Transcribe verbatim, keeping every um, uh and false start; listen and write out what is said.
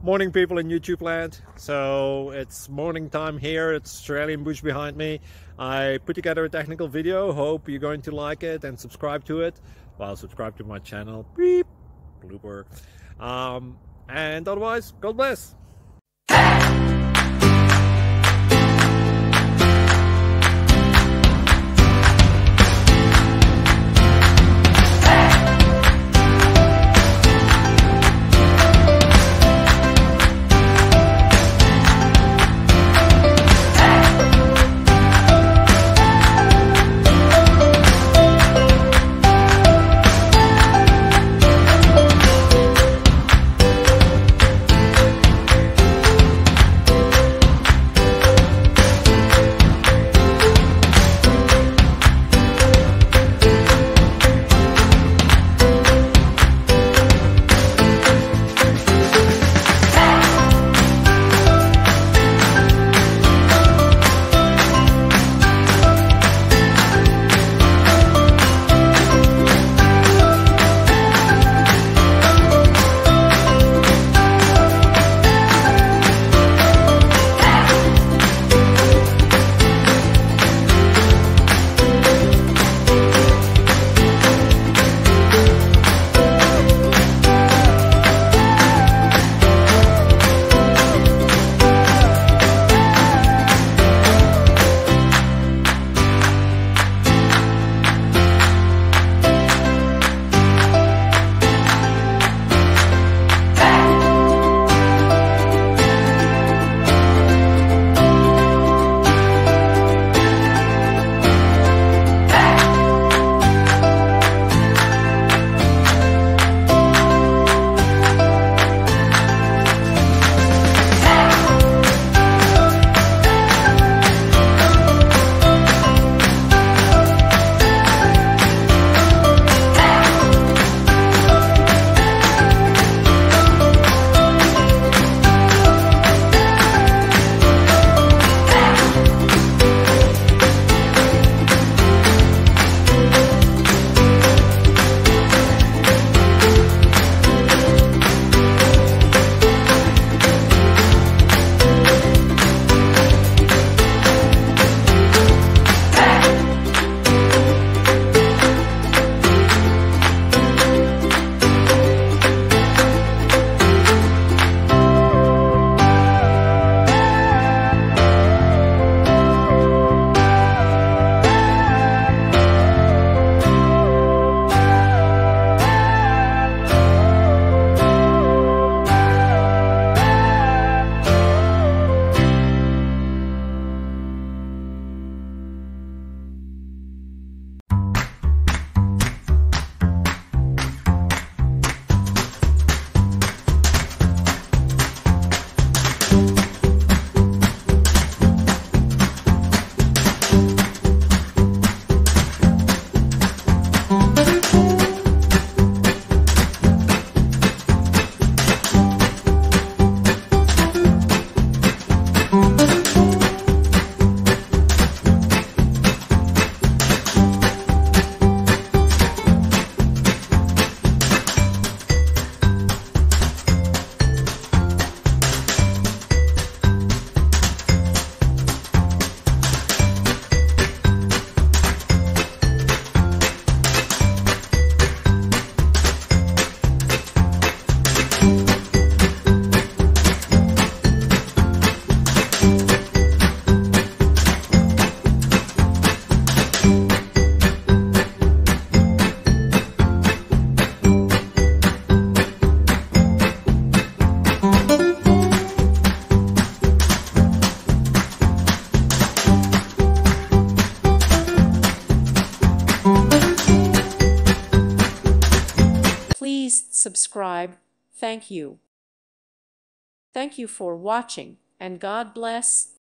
Morning, people in YouTube land. So it's morning time here. It's Australian bush behind me. I put together a technical video. Hope you're going to like it and subscribe to it. Well, subscribe to my channel. Beep. Blooper. Um, and otherwise, God bless. subscribe. Thank you. Thank you for watching, and God bless.